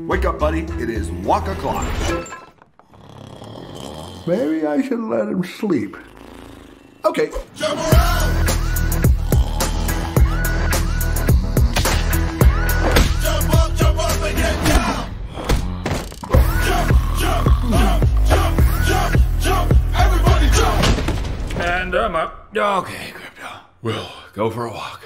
Wake up, buddy. It is walk o'clock. Maybe I should let him sleep. Okay. Jump around! Jump up and get down! Jump! Everybody jump! And I'm up. Okay, Crypto. We'll go for a walk.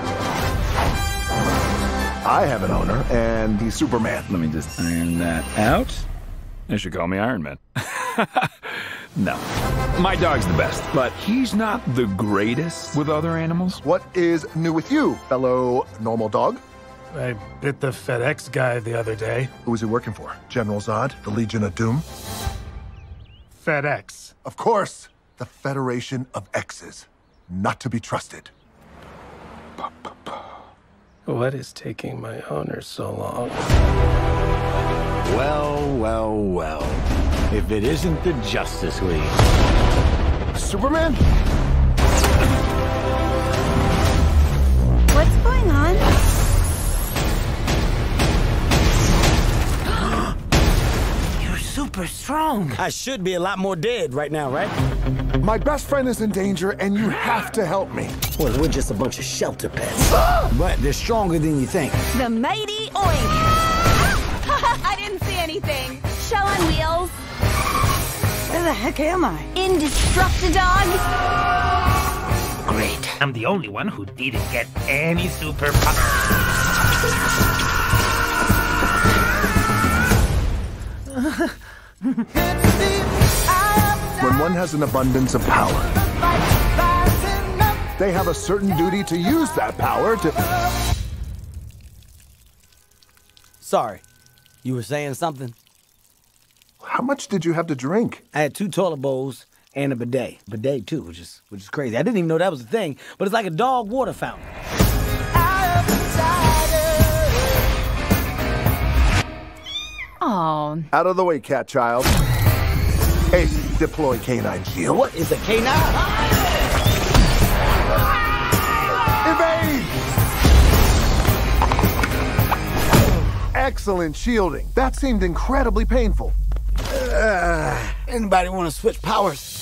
I have an owner, and he's Superman. Let me just iron that out. They should call me Iron Man. No. My dog's the best, but he's not the greatest with other animals. What is new with you, fellow normal dog? I bit the FedEx guy the other day. Who was he working for? General Zod? The Legion of Doom? FedEx. Of course. The Federation of X's. Not to be trusted. What is taking my owner so long? Well. If it isn't the Justice League. Superman? What's going on? You're super strong. I should be a lot more dead right now, right? My best friend is in danger, and you have to help me. Well, we're just a bunch of shelter pets. But they're stronger than you think. The mighty Oink! I didn't see anything. Show on wheels. Where the heck am I? Indestructidog. Great. I'm the only one who didn't get any superpowers. When one has an abundance of power, they have a certain duty to use that power to... Sorry. You were saying something? How much did you have to drink? I had 2 toilet bowls and a bidet. Bidet, too, which is crazy. I didn't even know that was a thing, but it's like a dog water fountain. Oh. Out of the way, cat child. Hey, deploy canine shield. What is a canine? Evade! Excellent shielding. That seemed incredibly painful. Anybody want to switch powers?